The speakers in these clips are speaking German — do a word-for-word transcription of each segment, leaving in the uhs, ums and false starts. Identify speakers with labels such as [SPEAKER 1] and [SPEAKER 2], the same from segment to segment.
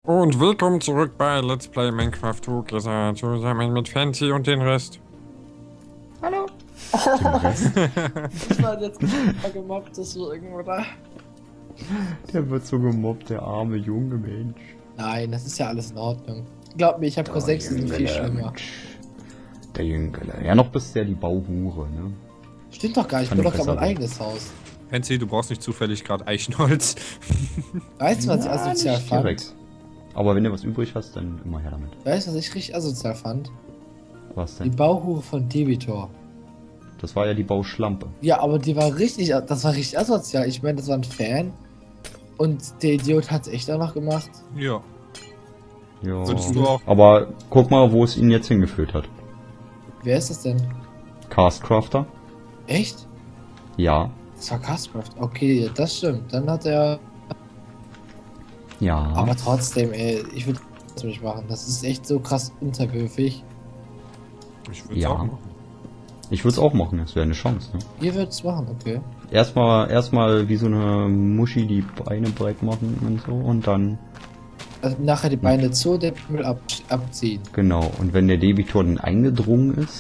[SPEAKER 1] Und willkommen zurück bei Let's Play Minecraft Togesa zusammen mit Fancy und den Rest.
[SPEAKER 2] Hallo.
[SPEAKER 3] Den Rest?
[SPEAKER 2] Ich war jetzt gemobbt, deswegen, oder?
[SPEAKER 3] Der wird so gemobbt, der arme junge Mensch.
[SPEAKER 2] Nein, das ist ja alles in Ordnung. Glaub mir, ich habe vor sechs, die sind viel schlimmer.
[SPEAKER 3] Der Jüngele. Ja, noch bist du ja die Bauhure, ne?
[SPEAKER 2] Stimmt doch gar nicht, ich
[SPEAKER 3] Kann
[SPEAKER 2] bin
[SPEAKER 3] doch
[SPEAKER 2] doch gerade mein
[SPEAKER 3] besser
[SPEAKER 2] eigenes Haus.
[SPEAKER 1] Fancy, du brauchst nicht zufällig gerade Eichenholz.
[SPEAKER 2] Weißt du, was ich
[SPEAKER 3] Na,
[SPEAKER 2] asozial
[SPEAKER 3] nicht
[SPEAKER 2] fand?
[SPEAKER 3] direkt. Aber wenn du was übrig hast, dann immer her damit.
[SPEAKER 2] Weißt du, was ich richtig asozial fand?
[SPEAKER 3] Was
[SPEAKER 2] Die
[SPEAKER 3] denn?
[SPEAKER 2] Bauhure von Debitor.
[SPEAKER 3] Das war ja die Bauschlampe.
[SPEAKER 2] Ja, aber die war richtig, das war richtig asozial. Ich meine, das war ein Fan. Und der Idiot hat es echt auch noch gemacht.
[SPEAKER 1] Ja.
[SPEAKER 3] Ja.
[SPEAKER 1] Würdest du auch?
[SPEAKER 3] Aber guck mal, wo es ihn jetzt hingeführt hat.
[SPEAKER 2] Wer ist das denn?
[SPEAKER 3] Castcrafter?
[SPEAKER 2] Echt?
[SPEAKER 3] Ja.
[SPEAKER 2] Das war Castcraft. Okay, das stimmt. Dann hat er...
[SPEAKER 3] Ja.
[SPEAKER 2] Aber trotzdem, ey, ich würde das nicht machen. Das ist echt so krass unterwürfig.
[SPEAKER 1] Ich würde es
[SPEAKER 3] Ja.
[SPEAKER 1] auch machen.
[SPEAKER 3] Ich würde es auch machen, das wäre eine Chance, ne?
[SPEAKER 2] Ihr würdet es machen, okay.
[SPEAKER 3] Erstmal, erstmal wie so eine Muschi die Beine breit machen und so und dann,
[SPEAKER 2] Also nachher die Beine zu, den Müll ab, abziehen.
[SPEAKER 3] genau. Und wenn der Debitor dann eingedrungen ist,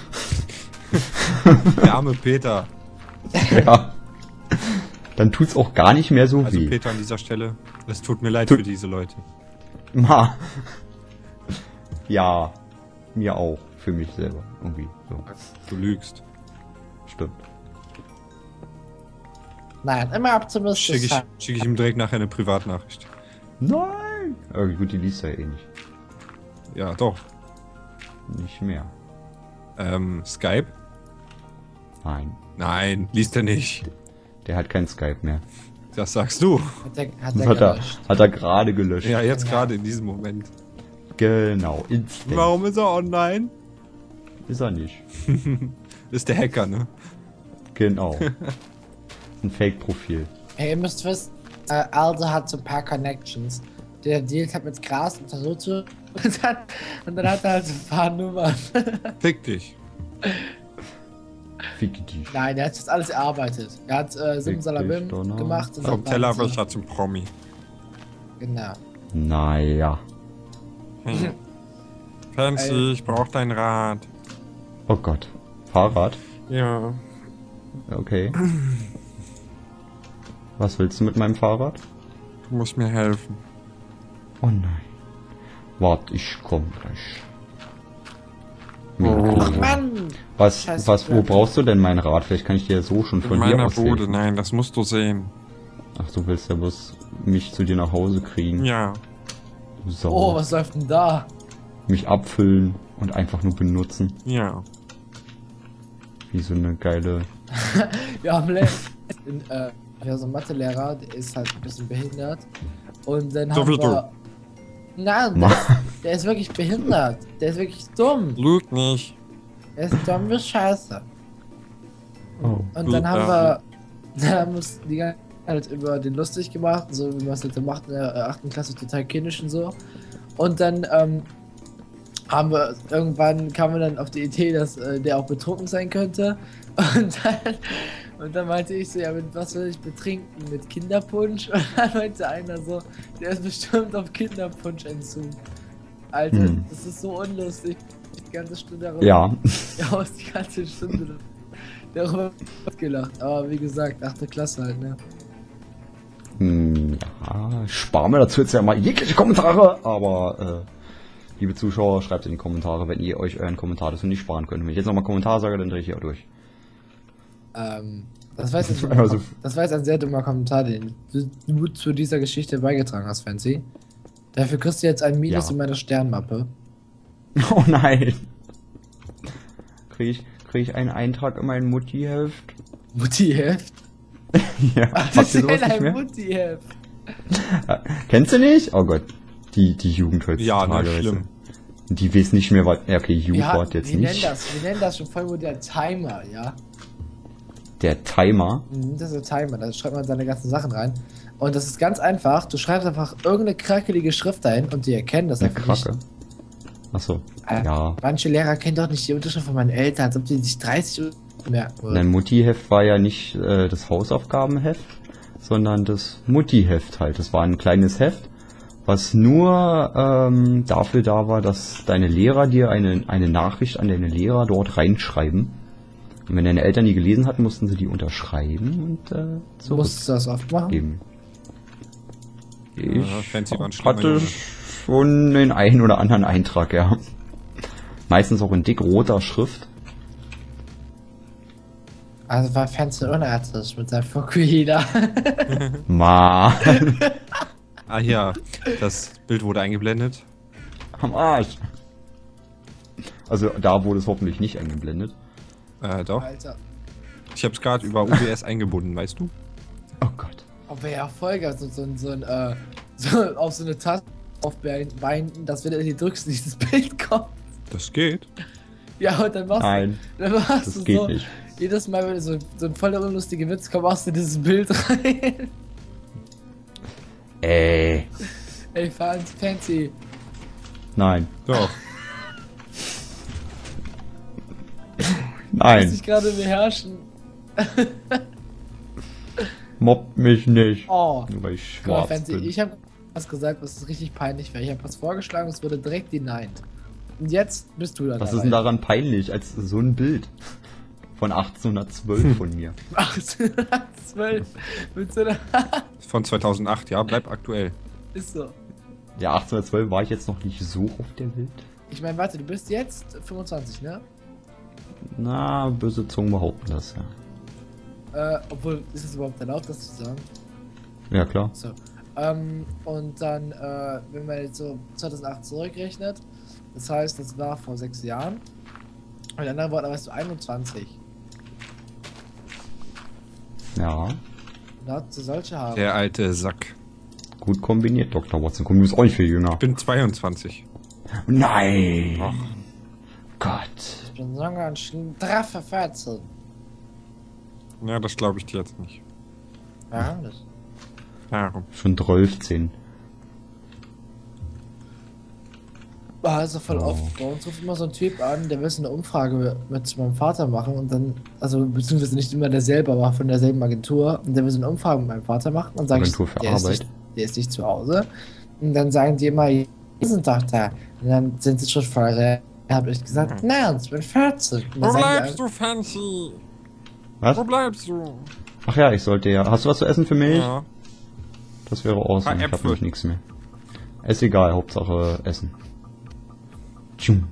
[SPEAKER 1] Der arme Peter.
[SPEAKER 3] ja, dann tut's auch gar nicht mehr so
[SPEAKER 1] Also
[SPEAKER 3] weh.
[SPEAKER 1] Peter an dieser Stelle, es tut mir leid
[SPEAKER 3] Tut-
[SPEAKER 1] für diese Leute.
[SPEAKER 3] Ma. Ja, mir auch. Für mich selber. Irgendwie. So.
[SPEAKER 1] Du lügst.
[SPEAKER 3] Stimmt.
[SPEAKER 2] Nein, immer optimistisch
[SPEAKER 1] Schicke ich,
[SPEAKER 2] sein.
[SPEAKER 1] schick ich ihm direkt nachher eine Privatnachricht.
[SPEAKER 3] Nein! Aber gut, die liest er eh nicht.
[SPEAKER 1] Ja, doch.
[SPEAKER 3] Nicht mehr.
[SPEAKER 1] Ähm, Skype?
[SPEAKER 3] Nein.
[SPEAKER 1] Nein, liest er nicht.
[SPEAKER 3] Der hat kein Skype mehr.
[SPEAKER 1] Das sagst du.
[SPEAKER 2] Hat er, hat
[SPEAKER 3] Das
[SPEAKER 2] er
[SPEAKER 3] hat er,
[SPEAKER 2] gelöscht.
[SPEAKER 3] hat er gerade gelöscht.
[SPEAKER 1] Ja, jetzt gerade in diesem Moment.
[SPEAKER 3] Genau. Instant.
[SPEAKER 1] Warum ist er online?
[SPEAKER 3] Ist er nicht.
[SPEAKER 1] Ist der Hacker, ne?
[SPEAKER 3] Genau. Ein Fake-Profil.
[SPEAKER 2] Hey, ihr müsst wissen, äh, Aldo hat so ein paar Connections. Der dealt hat mit Gras und so zu. Und dann, und dann hat er halt so ein paar Nummern.
[SPEAKER 1] Fick dich.
[SPEAKER 3] Fick dich.
[SPEAKER 2] Nein, er hat das alles erarbeitet. Er hat äh, Simsalabim
[SPEAKER 3] Fick dich, Donner.
[SPEAKER 2] gemacht. Und
[SPEAKER 1] Vom
[SPEAKER 2] dann waren sie-
[SPEAKER 1] Tellerwäscher zum Promi.
[SPEAKER 2] Genau.
[SPEAKER 3] Naja.
[SPEAKER 1] Hm. Fancy,
[SPEAKER 2] Ey.
[SPEAKER 1] ich brauch dein Rad.
[SPEAKER 3] Oh Gott. Fahrrad?
[SPEAKER 1] Ja.
[SPEAKER 3] Okay. Was willst du mit meinem Fahrrad?
[SPEAKER 1] Du musst mir helfen.
[SPEAKER 3] Oh nein. Wart, ich komm gleich.
[SPEAKER 1] Oh.
[SPEAKER 2] Ach Mann!
[SPEAKER 3] Was,
[SPEAKER 2] Scheiße,
[SPEAKER 3] was, wo
[SPEAKER 2] ja.
[SPEAKER 3] brauchst du denn mein Rad? Vielleicht kann ich dir so schon
[SPEAKER 1] In
[SPEAKER 3] von hier
[SPEAKER 1] meiner
[SPEAKER 3] aus
[SPEAKER 1] Bude,
[SPEAKER 3] helfen.
[SPEAKER 1] nein, das musst du sehen.
[SPEAKER 3] Ach, du willst ja bloß mich zu dir nach Hause kriegen.
[SPEAKER 1] Ja.
[SPEAKER 3] Du Sau.
[SPEAKER 2] Oh, was läuft denn da?
[SPEAKER 3] Mich abfüllen und einfach nur benutzen.
[SPEAKER 1] Ja.
[SPEAKER 3] Wie so eine geile...
[SPEAKER 2] Wir haben letztens, äh, ja, so ein Mathelehrer, der ist halt ein bisschen behindert. Und dann
[SPEAKER 1] So
[SPEAKER 2] haben
[SPEAKER 1] wie du.
[SPEAKER 2] wir... Nein, der,
[SPEAKER 3] Ma-
[SPEAKER 2] ist- der ist wirklich behindert. Der ist wirklich dumm.
[SPEAKER 1] Lüg nicht.
[SPEAKER 2] Der ist dumm wie Scheiße.
[SPEAKER 3] Oh.
[SPEAKER 2] Und dann
[SPEAKER 1] Ja.
[SPEAKER 2] haben wir... Dann haben wir uns die ganze Zeit über den lustig gemacht, so wie man es jetzt macht in der äh, achten Klasse, total kindisch und so. Und dann, ähm, haben wir, irgendwann kamen wir dann auf die Idee, dass äh, der auch betrunken sein könnte. Und dann, und dann meinte ich so, ja, mit was soll ich betrinken? Mit Kinderpunsch? Und dann meinte einer so, der ist bestimmt auf Kinderpunsch-Entzug. Alter,
[SPEAKER 3] Hm.
[SPEAKER 2] das ist so unlustig. Die ganze Stunde darüber.
[SPEAKER 3] Ja.
[SPEAKER 2] Ja, aus die ganze Stunde darüber gelacht. Aber wie gesagt, achte Klasse halt, ne?
[SPEAKER 3] Hm, ja, ich spare mir dazu jetzt ja mal jegliche Kommentare, aber äh, liebe Zuschauer, schreibt in die Kommentare, wenn ihr euch euren Kommentar dazu nicht sparen könnt. Wenn ich jetzt nochmal Kommentar sage, dann drehe ich hier auch durch.
[SPEAKER 2] Ähm, das war, jetzt ein dummer
[SPEAKER 3] Also-
[SPEAKER 2] Kom- das war jetzt ein sehr dummer Kommentar, den du, du zu dieser Geschichte beigetragen hast, Fancy. Dafür kriegst du jetzt ein Minus
[SPEAKER 3] Ja.
[SPEAKER 2] in meiner Sternmappe.
[SPEAKER 3] Oh nein. Kriege ich, krieg ich einen Eintrag in mein Mutti-Heft?
[SPEAKER 2] Mutti-Heft?
[SPEAKER 3] Ja,
[SPEAKER 2] Was
[SPEAKER 3] habt
[SPEAKER 2] ist
[SPEAKER 3] ihr
[SPEAKER 2] denn
[SPEAKER 3] sowas nicht
[SPEAKER 2] ein
[SPEAKER 3] mehr?
[SPEAKER 2] Mutti-Heft?
[SPEAKER 3] Kennst du nicht? Oh Gott. Die, die Jugend heutzutage.
[SPEAKER 1] Ja, ne,
[SPEAKER 3] weißt du.
[SPEAKER 1] schlimm.
[SPEAKER 3] Die weiß nicht mehr, was... Ja, okay, Jugend
[SPEAKER 2] Ja,
[SPEAKER 3] war jetzt
[SPEAKER 2] wir nennen
[SPEAKER 3] nicht.
[SPEAKER 2] das, wir nennen das schon voll der Timer, ja?
[SPEAKER 3] Der Timer.
[SPEAKER 2] Mhm, das ist der Timer, da schreibt man seine ganzen Sachen rein. Und das ist ganz einfach, du schreibst einfach irgendeine krackelige Schrift ein und die erkennen das
[SPEAKER 3] Eine
[SPEAKER 2] einfach
[SPEAKER 3] Kracke.
[SPEAKER 2] nicht.
[SPEAKER 3] Achso.
[SPEAKER 2] Äh,
[SPEAKER 3] Ja.
[SPEAKER 2] Manche Lehrer kennen doch nicht die Unterschrift von meinen Eltern, als ob die sich dreißig merken würden.
[SPEAKER 3] Dein Mutti-Heft war ja nicht äh, das Hausaufgabenheft, sondern das Mutti-Heft halt. Das war ein kleines Heft, was nur ähm, dafür da war, dass deine Lehrer dir eine, eine Nachricht an deine Lehrer dort reinschreiben. Und wenn deine Eltern die gelesen hatten, mussten sie die unterschreiben und äh,
[SPEAKER 2] So musst du das oft machen?
[SPEAKER 3] zurückgeben. Ich
[SPEAKER 1] Ja, fancy waren schlimme
[SPEAKER 3] hatte
[SPEAKER 1] Junge.
[SPEAKER 3] schon den einen oder anderen Eintrag, ja. Meistens auch in dick roter Schrift.
[SPEAKER 2] Also war Fancy unartig mit seinem Fukuhila.
[SPEAKER 3] Mann.
[SPEAKER 1] Ah ja, das Bild wurde eingeblendet.
[SPEAKER 3] Am Arsch. Also da wurde es hoffentlich nicht eingeblendet.
[SPEAKER 1] Äh, doch.
[SPEAKER 2] Alter.
[SPEAKER 1] Ich hab's gerade über U B S eingebunden, weißt du?
[SPEAKER 3] Oh Gott.
[SPEAKER 2] Ob wir ja Vollgas so, so, so ein, äh, so auf so eine Taste aufbinden, dass wenn du die drückst, dieses Bild kommt.
[SPEAKER 1] Das geht.
[SPEAKER 2] Ja, und dann machst
[SPEAKER 3] Nein,
[SPEAKER 2] du, dann machst
[SPEAKER 3] das
[SPEAKER 2] du
[SPEAKER 3] geht
[SPEAKER 2] so,
[SPEAKER 3] nicht.
[SPEAKER 2] jedes Mal, wenn du so, so ein voller unlustiger Witz kommt, machst du dieses Bild rein.
[SPEAKER 3] Ey.
[SPEAKER 2] Ey, Fancy, Fancy.
[SPEAKER 3] Nein.
[SPEAKER 1] Doch.
[SPEAKER 2] Ich muss
[SPEAKER 3] Nein.
[SPEAKER 2] dich gerade beherrschen.
[SPEAKER 3] Mobbt mich nicht.
[SPEAKER 2] Oh.
[SPEAKER 3] Nur weil ich
[SPEAKER 2] Guck mal,
[SPEAKER 3] schwarz
[SPEAKER 2] Fancy,
[SPEAKER 3] bin.
[SPEAKER 2] ich habe was gesagt, was richtig peinlich wäre. Ich habe was vorgeschlagen, es wurde direkt denied. Und jetzt bist du da
[SPEAKER 3] Was
[SPEAKER 2] dabei.
[SPEAKER 3] ist denn daran peinlich als so ein Bild von achtzehnhundertzwölf von mir?
[SPEAKER 2] achtzehn mit so einer
[SPEAKER 1] Von zweitausendacht, ja, bleib aktuell.
[SPEAKER 2] ist so.
[SPEAKER 3] Ja, achtzehnhundertzwölf war ich jetzt noch nicht so auf der Welt.
[SPEAKER 2] Ich meine, warte, du bist jetzt fünfundzwanzig, ne?
[SPEAKER 3] Na, böse Zungen behaupten das, ja.
[SPEAKER 2] Äh, obwohl, ist es überhaupt erlaubt, das zu sagen?
[SPEAKER 3] Ja, klar.
[SPEAKER 2] So. Ähm, und dann, äh, wenn man jetzt so zweitausendacht zurückrechnet, das heißt, das war vor sechs Jahren. Mit anderen Worten, da warst du einundzwanzig.
[SPEAKER 3] Ja,
[SPEAKER 2] Und da hast du solche Haare.
[SPEAKER 1] Der alte Sack.
[SPEAKER 3] gut kombiniert, Doktor Watson. Komm, du bist auch nicht viel jünger.
[SPEAKER 1] Ich bin zweiundzwanzig.
[SPEAKER 3] Nein!
[SPEAKER 1] Ach.
[SPEAKER 3] Gott.
[SPEAKER 2] Ich bin so ganz straffe vierzehn.
[SPEAKER 1] Ja, das glaube ich dir jetzt nicht.
[SPEAKER 2] Ja, das.
[SPEAKER 1] Warum?
[SPEAKER 3] Schon dreizehn.
[SPEAKER 2] Also voll
[SPEAKER 3] Oh.
[SPEAKER 2] oft. Bei uns ruft immer so ein Typ an, der will so eine Umfrage mit meinem Vater machen und dann, also beziehungsweise nicht immer derselbe, aber von derselben Agentur. Und der will so eine Umfrage mit meinem Vater machen und sage ich,
[SPEAKER 3] Agentur für
[SPEAKER 2] der ist,
[SPEAKER 3] Arbeit.
[SPEAKER 2] nicht, der ist nicht zu Hause. Und dann sagen die immer, wir sind doch da. Und dann sind sie schon voll real. Habe ich gesagt,
[SPEAKER 1] Mhm.
[SPEAKER 2] nein, ich bin vierzig. Und
[SPEAKER 1] Wo
[SPEAKER 2] dann sagen die
[SPEAKER 1] bleibst du, Fancy?
[SPEAKER 3] Was?
[SPEAKER 1] Wo bleibst du?
[SPEAKER 3] Ach ja, ich sollte ja. Hast du was zu essen für mich?
[SPEAKER 1] Ja.
[SPEAKER 3] Das wäre awesome.
[SPEAKER 1] Ah,
[SPEAKER 3] Ich hab
[SPEAKER 1] Äpfel.
[SPEAKER 3] nämlich nichts mehr. Ist egal, Hauptsache Essen. Tschum.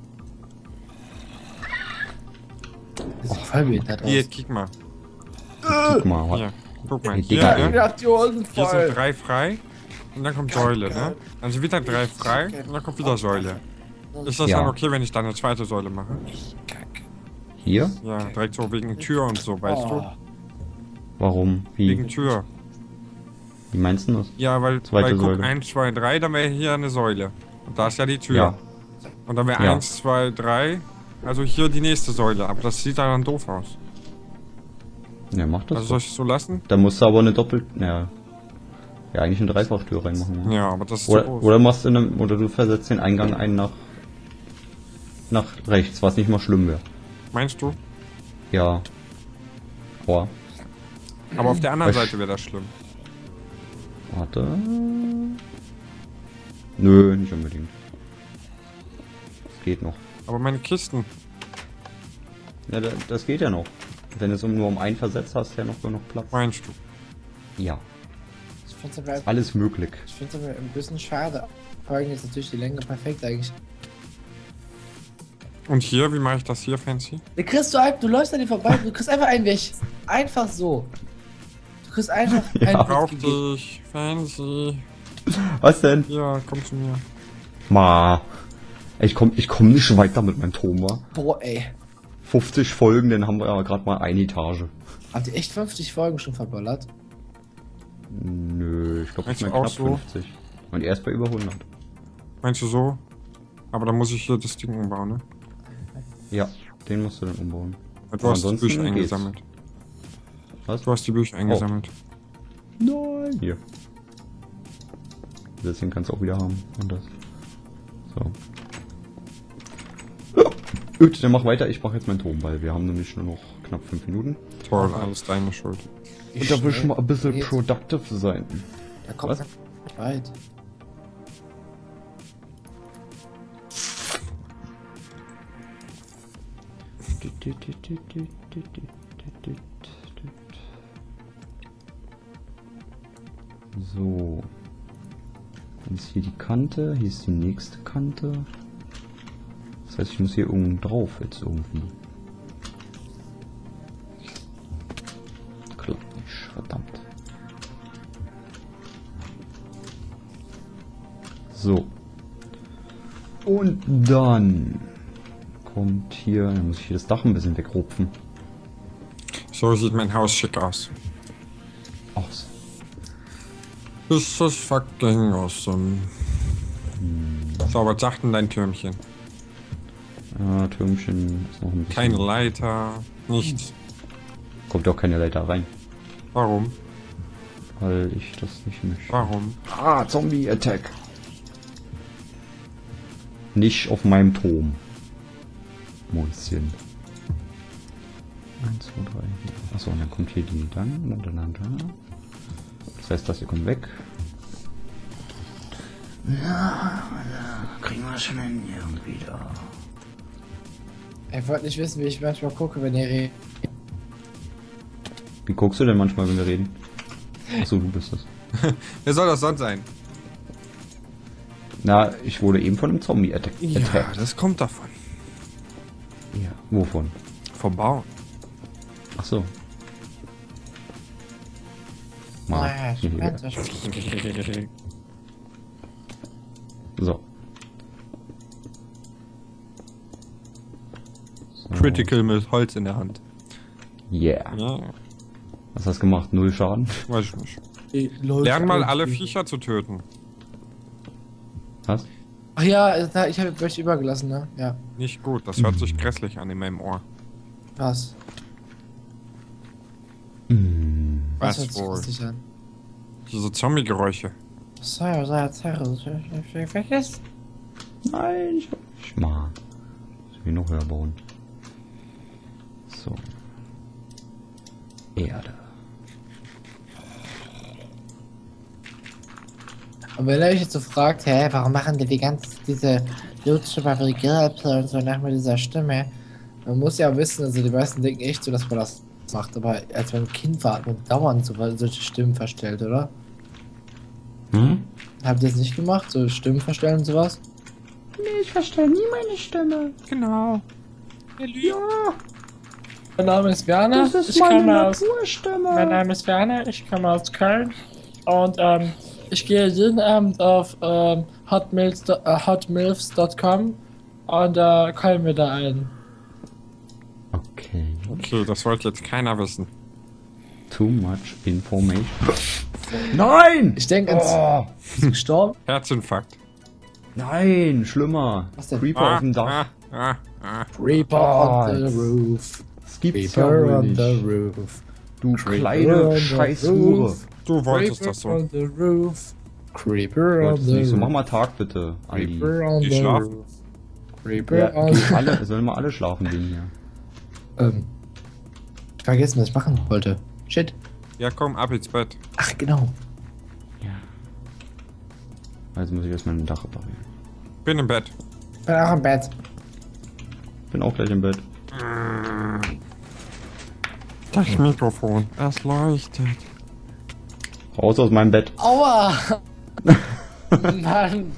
[SPEAKER 2] Das ist voll behindert
[SPEAKER 1] Hier,
[SPEAKER 2] aus.
[SPEAKER 1] kick mal.
[SPEAKER 3] Guck mal, was?
[SPEAKER 1] Hier, guck mal.
[SPEAKER 3] Ey,
[SPEAKER 1] Hier,
[SPEAKER 3] Digga,
[SPEAKER 1] ne?
[SPEAKER 2] Ja, die Hosen
[SPEAKER 1] Hier
[SPEAKER 2] voll.
[SPEAKER 1] sind drei frei. Und dann kommt Säule, ne? Also wieder drei frei und dann kommt wieder Säule. Ist das
[SPEAKER 3] Ja.
[SPEAKER 1] dann okay, wenn ich dann eine zweite Säule mache?
[SPEAKER 3] Hier?
[SPEAKER 1] Ja, direkt so wegen Tür und so, weißt
[SPEAKER 2] Oh.
[SPEAKER 1] du?
[SPEAKER 3] Warum? Wie?
[SPEAKER 1] Wegen Tür.
[SPEAKER 3] Wie meinst du das?
[SPEAKER 1] Ja, weil,
[SPEAKER 3] Zweite
[SPEAKER 1] weil guck,
[SPEAKER 3] Säule.
[SPEAKER 1] eins, zwei, drei, dann wäre hier eine Säule. Und da ist ja die Tür.
[SPEAKER 3] Ja.
[SPEAKER 1] Und dann wäre
[SPEAKER 3] Ja.
[SPEAKER 1] eins, zwei, drei, also hier die nächste Säule. Aber das sieht dann doof aus.
[SPEAKER 3] Ja, mach das.
[SPEAKER 1] Also soll
[SPEAKER 3] doch.
[SPEAKER 1] ich es so lassen?
[SPEAKER 3] Da musst du aber eine Doppel... Ja. Ja, eigentlich eine Dreifachtür reinmachen.
[SPEAKER 1] Ja, aber das ist
[SPEAKER 3] Oder,
[SPEAKER 1] zu groß.
[SPEAKER 3] oder machst du eine, oder du versetzt den Eingang ein nach nach rechts, was nicht mal schlimm wäre.
[SPEAKER 1] Meinst du?
[SPEAKER 3] Ja. Boah.
[SPEAKER 1] Aber auf der anderen
[SPEAKER 3] Was?
[SPEAKER 1] Seite wäre das schlimm.
[SPEAKER 3] Warte. Nö, nicht unbedingt. Das geht noch.
[SPEAKER 1] Aber meine Kisten.
[SPEAKER 3] Ja, da- das geht ja noch. Wenn du es um- nur um ein versetzt hast, ja noch genug Platz.
[SPEAKER 1] Meinst du?
[SPEAKER 3] Ja.
[SPEAKER 2] Ich finde es aber,
[SPEAKER 3] Alles möglich.
[SPEAKER 2] ich find's aber ein bisschen schade. Vor allem ist natürlich die Länge perfekt eigentlich.
[SPEAKER 1] Und hier, wie mache ich das hier, Fancy?
[SPEAKER 2] Da kriegst du einfach, du läufst an dir vorbei, du kriegst einfach einen weg. Einfach so. Du kriegst einfach
[SPEAKER 3] Ja.
[SPEAKER 2] einen
[SPEAKER 1] Auf
[SPEAKER 2] Witz gegeben.
[SPEAKER 1] dich, Fancy.
[SPEAKER 3] Was denn?
[SPEAKER 1] Ja, komm zu mir.
[SPEAKER 3] Ma. Ich komm, ich komm nicht weiter mit meinem Thoma.
[SPEAKER 2] Boah, ey.
[SPEAKER 3] fünfzig Folgen, dann haben wir ja gerade mal eine Etage.
[SPEAKER 2] Habt ihr echt fünfzig Folgen schon verballert?
[SPEAKER 3] Nö, ich glaube, ich
[SPEAKER 1] Meinst du
[SPEAKER 3] bin
[SPEAKER 1] auch
[SPEAKER 3] knapp
[SPEAKER 1] so?
[SPEAKER 3] fünfzig. Und erst bei über hundert.
[SPEAKER 1] Meinst du so? Aber dann muss ich hier das Ding umbauen, ne?
[SPEAKER 3] Ja, den musst du dann umbauen.
[SPEAKER 1] Weil du
[SPEAKER 3] Aber
[SPEAKER 1] hast die
[SPEAKER 3] ansonsten
[SPEAKER 1] Bücher
[SPEAKER 3] geht's.
[SPEAKER 1] eingesammelt.
[SPEAKER 3] Was?
[SPEAKER 1] Du hast die Bücher eingesammelt.
[SPEAKER 3] Nein. Hier. Das Ding kannst du auch wieder haben. Und das. So. Ja. Gut, dann mach weiter. Ich mach jetzt meinen Ton, weil wir haben nämlich nur noch knapp fünf Minuten.
[SPEAKER 1] Toll, alles deine Schuld.
[SPEAKER 3] Und da will ich mal ein bisschen
[SPEAKER 2] Jetzt-
[SPEAKER 3] productive sein.
[SPEAKER 2] Da kommt
[SPEAKER 3] Was?
[SPEAKER 2] nicht weit.
[SPEAKER 3] So. Dann ist hier die Kante, hier ist die nächste Kante. Das heißt, ich muss hier irgendwo drauf jetzt irgendwie. Klappt nicht, verdammt. So. Und dann kommt hier, dann muss ich hier das Dach ein bisschen wegrupfen.
[SPEAKER 1] So sieht mein Haus schick aus.
[SPEAKER 3] Ach so.
[SPEAKER 1] This is fucking awesome. So, was sagt denn dein Türmchen?
[SPEAKER 3] Ja, Türmchen ist noch ein bisschen.
[SPEAKER 1] Keine Leiter, nichts.
[SPEAKER 3] Kommt auch keine Leiter rein,
[SPEAKER 1] Warum?
[SPEAKER 3] weil ich das nicht möchte.
[SPEAKER 1] Warum?
[SPEAKER 3] Ah, Zombie-Attack. Nicht auf meinem Turm. Mäuschen. eins, zwei, drei, vier. Achso, und dann kommt hier die dann, und dann, dann, dann. Das heißt, das hier kommt weg. Ja, kriegen wir schon hin irgendwie da.
[SPEAKER 2] Ich wollte nicht wissen, wie ich manchmal gucke, wenn ihr redet.
[SPEAKER 3] Wie guckst du denn manchmal, wenn wir reden? Achso, du bist das.
[SPEAKER 1] Wer soll das sonst sein?
[SPEAKER 3] Na, ich wurde eben von einem Zombie-Attack
[SPEAKER 1] Ja,
[SPEAKER 3] attacked.
[SPEAKER 1] das kommt davon.
[SPEAKER 3] Ja, wovon?
[SPEAKER 1] Vom Bauen.
[SPEAKER 3] Achso. Mal.
[SPEAKER 2] Ah,
[SPEAKER 3] hier, hier.
[SPEAKER 2] spannend, spannend.
[SPEAKER 3] So. So.
[SPEAKER 4] Critical mit Holz in der Hand.
[SPEAKER 3] Yeah.
[SPEAKER 1] Ja,
[SPEAKER 3] Was hast du gemacht? Null Schaden?
[SPEAKER 1] weiß ich nicht.
[SPEAKER 2] Ey, Leute,
[SPEAKER 1] Lern mal
[SPEAKER 2] Leute.
[SPEAKER 1] alle Viecher zu töten.
[SPEAKER 3] Was?
[SPEAKER 2] Ach ja, da- ich habe euch übergelassen, ne? Ja.
[SPEAKER 1] Nicht gut, das hört sich grässlich an in meinem Ohr.
[SPEAKER 2] Was?
[SPEAKER 3] Mm.
[SPEAKER 1] Was
[SPEAKER 2] hört sich
[SPEAKER 1] wohl?
[SPEAKER 2] lustig an?
[SPEAKER 1] Diese Zombie-Geräusche.
[SPEAKER 2] Sorry, sorry, sorry. Vergiss.
[SPEAKER 3] Nein, ich hab nicht mal. Ich will noch höher bauen. So. Erde.
[SPEAKER 2] Und wenn ihr euch jetzt so fragt, hä, warum machen die die ganze, diese YouTuber-Regelpläne und so nach mit dieser Stimme? Man muss ja wissen, also die meisten denken echt so, dass man das macht, aber als man ein Kind war, hat man dauernd so solche Stimmen verstellt, oder?
[SPEAKER 3] Hm?
[SPEAKER 2] Habt ihr das nicht gemacht? So Stimmen verstellen und sowas?
[SPEAKER 3] Nee, ich verstehe nie meine Stimme.
[SPEAKER 1] Genau.
[SPEAKER 3] Ja,
[SPEAKER 2] Mein Name ist Werner.
[SPEAKER 3] das ist
[SPEAKER 2] ich
[SPEAKER 3] meine
[SPEAKER 2] komme aus,
[SPEAKER 3] Naturstimme.
[SPEAKER 2] mein Name ist Werner, ich komme aus Köln und ähm, ich gehe jeden Abend auf ähm, hotmilfs dot com und äh, callen mir da ein.
[SPEAKER 3] Okay.
[SPEAKER 1] Okay, das wollte jetzt keiner wissen.
[SPEAKER 3] Too much information. Nein!
[SPEAKER 2] Ich denke ins...
[SPEAKER 3] Oh,
[SPEAKER 2] Ist du gestorben?
[SPEAKER 1] Herzinfarkt.
[SPEAKER 3] nein, schlimmer.
[SPEAKER 2] Was denn?
[SPEAKER 3] Creeper auf dem Dach.
[SPEAKER 1] ah, ah, ah.
[SPEAKER 2] Reaper
[SPEAKER 3] Gott.
[SPEAKER 2] on the roof.
[SPEAKER 3] Das gibt's ja
[SPEAKER 2] Reaper
[SPEAKER 3] wohl
[SPEAKER 2] on
[SPEAKER 3] nicht.
[SPEAKER 2] the roof.
[SPEAKER 3] Du
[SPEAKER 2] Creeper
[SPEAKER 3] kleine
[SPEAKER 2] on the
[SPEAKER 3] Scheißhure.
[SPEAKER 2] roof.
[SPEAKER 1] Du wolltest
[SPEAKER 2] Creeper
[SPEAKER 1] das so.
[SPEAKER 2] on the roof. Creeper on
[SPEAKER 3] Wolltest du
[SPEAKER 2] the
[SPEAKER 3] nicht so, mach
[SPEAKER 2] roof.
[SPEAKER 3] mal Tag bitte, Andi.
[SPEAKER 2] Creeper on
[SPEAKER 1] Die
[SPEAKER 2] the
[SPEAKER 1] schlafen.
[SPEAKER 2] roof. Creeper
[SPEAKER 3] Ja,
[SPEAKER 2] on
[SPEAKER 3] die alle, sollen mal alle schlafen gehen hier.
[SPEAKER 2] Ähm. Ich vergessen, was ich machen wollte. Shit.
[SPEAKER 1] Ja, komm, ab ins Bett.
[SPEAKER 2] Ach, genau.
[SPEAKER 3] Ja. Also muss ich erstmal ein Dach reparieren.
[SPEAKER 1] Bin im Bett.
[SPEAKER 2] Bin auch im Bett.
[SPEAKER 3] Bin auch gleich im Bett.
[SPEAKER 1] Das Mikrofon, es leuchtet.
[SPEAKER 3] Raus aus meinem Bett.
[SPEAKER 2] Aua! Mann.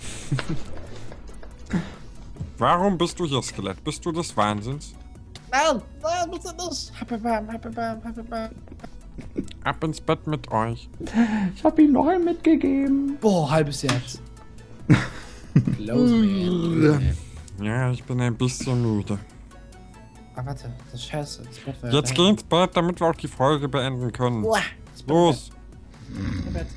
[SPEAKER 1] Warum bist du hier, Skelett? Bist du des Wahnsinns?
[SPEAKER 2] Nein, nein, bitte nicht. Happy Bam, Happy Bam, Happy Bam.
[SPEAKER 1] Ab ins Bett mit euch.
[SPEAKER 3] Ich hab ihm noch einen mitgegeben.
[SPEAKER 2] Boah, halbes Herz. Close me.
[SPEAKER 1] Ja, ich bin ein bisschen müde.
[SPEAKER 2] Ah, warte, das ist scheiße. Das Bett war
[SPEAKER 1] Jetzt geh ins Bett, damit wir auch die Folge beenden können.
[SPEAKER 2] Boah, das Bett
[SPEAKER 1] Los!
[SPEAKER 2] im Bett.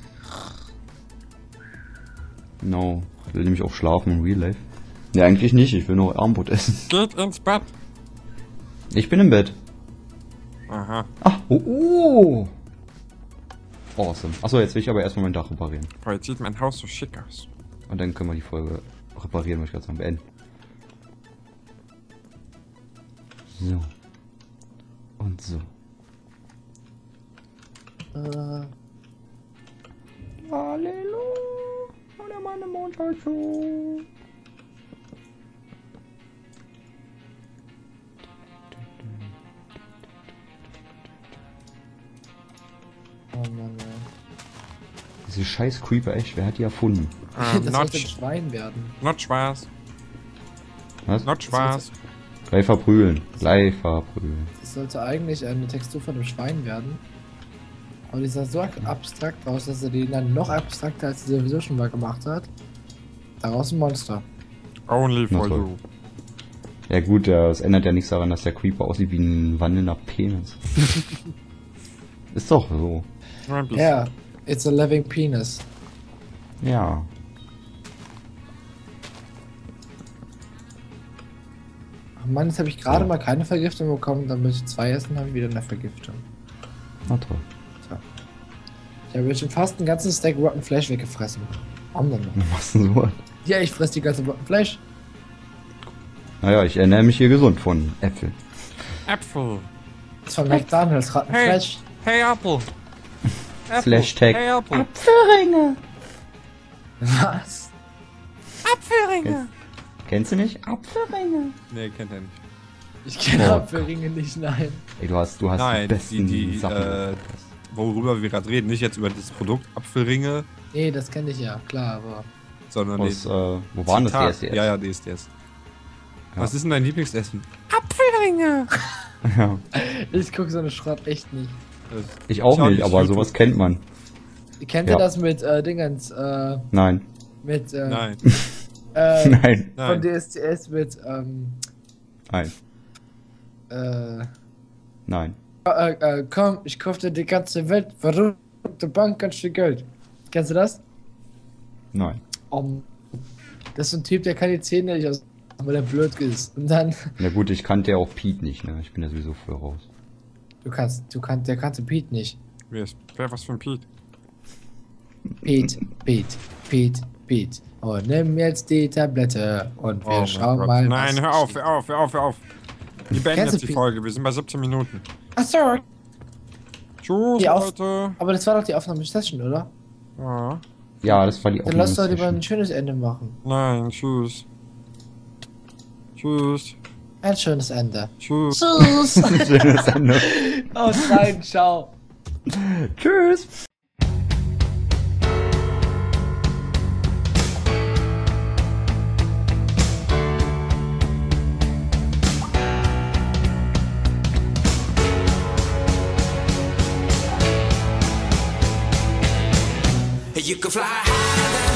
[SPEAKER 3] No. Ich will nämlich auch schlafen im Real Life. Ja, eigentlich nicht. Ich will noch Armbrot essen.
[SPEAKER 1] Geht ins Bett!
[SPEAKER 3] Ich bin im Bett.
[SPEAKER 1] Aha.
[SPEAKER 3] Ach, oh, oh. Awesome. Achso, jetzt will ich aber erstmal mein Dach reparieren.
[SPEAKER 1] Boah, jetzt sieht mein Haus so schick aus.
[SPEAKER 3] Und dann können wir die Folge reparieren, muss ich gerade sagen, beenden. So. Und so.
[SPEAKER 2] Äh,
[SPEAKER 3] Halleluja. Oder meine Mondschau.
[SPEAKER 2] Mann, ja.
[SPEAKER 3] Diese scheiß Creeper, echt, wer hat die erfunden?
[SPEAKER 1] Ähm,
[SPEAKER 2] Das
[SPEAKER 1] not,
[SPEAKER 2] sollte ein Schwein werden.
[SPEAKER 1] not Spaß.
[SPEAKER 3] Was?
[SPEAKER 1] Not Spaß.
[SPEAKER 3] Gleich verprügeln. Gleich verprügeln.
[SPEAKER 2] Das sollte eigentlich eine Textur von einem Schwein werden. Aber die sah so abstrakt aus, dass er die dann noch abstrakter als sie sowieso schon mal gemacht hat. Daraus ein Monster.
[SPEAKER 1] Only for
[SPEAKER 3] Na toll.
[SPEAKER 1] you.
[SPEAKER 3] Ja gut, das ändert ja nichts daran, dass der Creeper aussieht wie ein wandelnder Penis. Ist doch so.
[SPEAKER 1] Nur ein bisschen.
[SPEAKER 2] Ja, yeah, it's a living penis.
[SPEAKER 3] Ja.
[SPEAKER 2] Ach Mann, jetzt habe ich gerade
[SPEAKER 3] Ja.
[SPEAKER 2] mal keine Vergiftung bekommen, dann muss ich zwei essen, habe ich wieder eine Vergiftung.
[SPEAKER 3] Na toll.
[SPEAKER 2] Ich habe jetzt schon fast einen ganzen Stack Rotten Fleisch weggefressen. Warum denn noch?
[SPEAKER 3] Was machst du so?
[SPEAKER 2] Ja, ich fresse die ganze Rotten Fleisch.
[SPEAKER 3] Naja, ich ernähre mich hier gesund von Äpfeln.
[SPEAKER 1] Äpfel.
[SPEAKER 2] Das ist von McDonalds, Rattenfleisch.
[SPEAKER 1] Hey, Apple. Apple.
[SPEAKER 3] Slash Tag.
[SPEAKER 1] Hey, Apple.
[SPEAKER 3] Apfelringe.
[SPEAKER 2] Was?
[SPEAKER 1] Apfelringe.
[SPEAKER 3] Kennst du nicht? Apfelringe.
[SPEAKER 1] Nee, kennt er nicht.
[SPEAKER 2] Ich kenne
[SPEAKER 3] Oh
[SPEAKER 2] Apfelringe nicht, nein.
[SPEAKER 3] Ey, du hast, du hast
[SPEAKER 1] Nein,
[SPEAKER 3] die besten
[SPEAKER 1] die, die,
[SPEAKER 3] Sachen.
[SPEAKER 1] äh, worüber wir gerade reden, nicht jetzt über das Produkt Apfelringe,
[SPEAKER 2] Nee, das kenne ich ja, klar, aber...
[SPEAKER 1] sondern
[SPEAKER 3] Aus,
[SPEAKER 1] den
[SPEAKER 3] äh, wo waren das
[SPEAKER 1] Zitat.
[SPEAKER 3] D S D S?
[SPEAKER 1] Ja, ja, D S D S.
[SPEAKER 3] Ja.
[SPEAKER 1] Was ist denn dein Lieblingsessen? Apfelringe.
[SPEAKER 3] Ja.
[SPEAKER 2] Ich gucke so eine Schrott echt nicht.
[SPEAKER 1] Das-
[SPEAKER 3] Ich auch
[SPEAKER 1] Schau
[SPEAKER 3] nicht,
[SPEAKER 1] nicht
[SPEAKER 3] aber
[SPEAKER 1] YouTube.
[SPEAKER 3] sowas kennt man.
[SPEAKER 2] Kennt
[SPEAKER 3] Ja.
[SPEAKER 2] ihr das mit äh, Dingens, äh,
[SPEAKER 3] Nein.
[SPEAKER 2] mit, äh,
[SPEAKER 1] Nein,
[SPEAKER 2] äh,
[SPEAKER 3] Nein.
[SPEAKER 2] von
[SPEAKER 1] nein.
[SPEAKER 2] D S D S mit, ähm,
[SPEAKER 3] Nein.
[SPEAKER 2] äh,
[SPEAKER 3] Nein.
[SPEAKER 2] äh, äh, komm, ich kauf dir die ganze Welt, verrückte Bank, ganz viel Geld. Kennst du das?
[SPEAKER 3] Nein.
[SPEAKER 2] Um, das ist so ein Typ, der kann die Zähne nicht aus, weil er blöd ist. Und dann,
[SPEAKER 3] Na gut, ich kannte ja auch Pete nicht, ne? Ich bin ja sowieso früher raus.
[SPEAKER 2] du kannst, du kannst, der kannte Pete nicht.
[SPEAKER 1] Wer ist, wer was für ein Pete?
[SPEAKER 2] Pete, Pete, Pete, Pete. Und nimm jetzt die Tablette und wir
[SPEAKER 1] Oh mein
[SPEAKER 2] schauen
[SPEAKER 1] Gott.
[SPEAKER 2] mal.
[SPEAKER 1] Nein,
[SPEAKER 2] was
[SPEAKER 1] hör auf,
[SPEAKER 2] steht.
[SPEAKER 1] hör auf, hör auf, hör auf. Wir beenden
[SPEAKER 2] Kennst du
[SPEAKER 1] jetzt die
[SPEAKER 2] Pete?
[SPEAKER 1] Folge, wir sind bei siebzehn Minuten.
[SPEAKER 2] Ach so,
[SPEAKER 1] Tschüss,
[SPEAKER 2] Die Auf-
[SPEAKER 1] Leute.
[SPEAKER 2] aber das war doch die Aufnahmesession, oder?
[SPEAKER 1] Ja.
[SPEAKER 3] Ja, das war die
[SPEAKER 2] Dann lass doch lieber
[SPEAKER 3] Aufnahmesession.
[SPEAKER 2] ein schönes Ende machen.
[SPEAKER 1] Nein, tschüss. Tschüss.
[SPEAKER 2] Ein schönes Ende.
[SPEAKER 1] Tschüss.
[SPEAKER 2] Tschüss.
[SPEAKER 3] Schönes Ende.
[SPEAKER 2] Haut rein, ciao.
[SPEAKER 3] Tschüss.
[SPEAKER 5] You can fly higher than